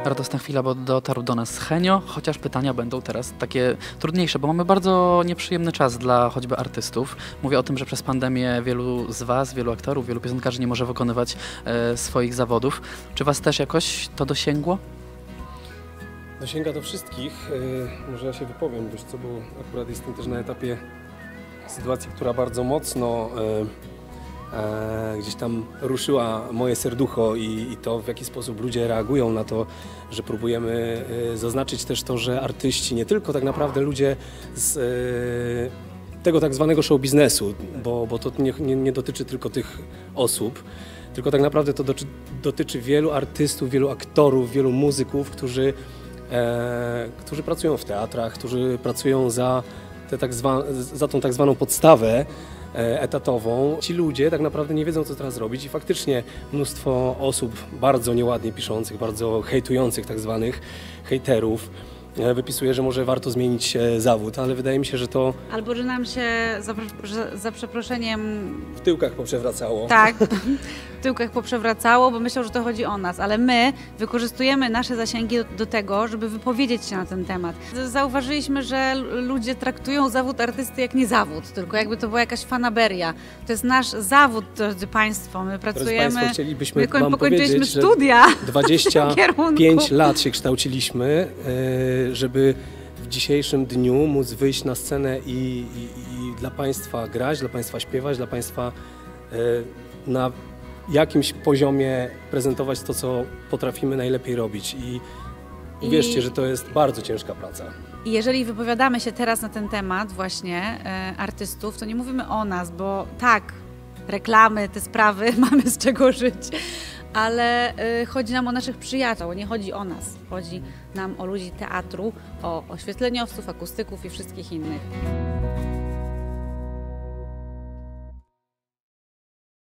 Radosna chwila, bo dotarł do nas Henio, chociaż pytania będą teraz takie trudniejsze, bo mamy bardzo nieprzyjemny czas dla choćby artystów. Mówię o tym, że przez pandemię wielu z Was, wielu aktorów, wielu piosenkarzy nie może wykonywać swoich zawodów. Czy Was też jakoś to dosięgło? Dosięga do wszystkich. Może ja się wypowiem, wiesz co, bo akurat jestem też na etapie sytuacji, która bardzo mocno gdzieś tam ruszyła moje serducho i to, w jaki sposób ludzie reagują na to, że próbujemy zaznaczyć też to, że artyści, nie tylko tak naprawdę ludzie z tego tak zwanego show biznesu, bo to nie dotyczy tylko tych osób, tylko tak naprawdę to dotyczy wielu artystów, wielu aktorów, wielu muzyków, którzy pracują w teatrach, którzy pracują za tą tak zwaną podstawę etatową. Ci ludzie tak naprawdę nie wiedzą, co teraz robić i faktycznie mnóstwo osób bardzo nieładnie piszących, bardzo hejtujących tak zwanych hejterów wypisuje, że może warto zmienić zawód, ale wydaje mi się, że to... Albo że nam się, za przeproszeniem... w tyłkach poprzewracało. Tak, w tyłkach poprzewracało, bo myślą, że to chodzi o nas, ale my wykorzystujemy nasze zasięgi do tego, żeby wypowiedzieć się na ten temat. Zauważyliśmy, że ludzie traktują zawód artysty jak nie zawód, tylko jakby to była jakaś fanaberia. To jest nasz zawód, drodzy Państwo. My pracujemy, chcielibyśmy my pokończyliśmy powiedzieć, studia 25 lat się kształciliśmy, żeby w dzisiejszym dniu móc wyjść na scenę i dla Państwa grać, dla Państwa śpiewać, dla Państwa na jakimś poziomie prezentować to, co potrafimy najlepiej robić. I uwierzcie, że to jest bardzo ciężka praca. I jeżeli wypowiadamy się teraz na ten temat właśnie artystów, to nie mówimy o nas, bo tak, reklamy, te sprawy, mamy z czego żyć. Ale chodzi nam o naszych przyjaciół, nie chodzi o nas. Chodzi nam o ludzi teatru, o oświetleniowców, akustyków i wszystkich innych.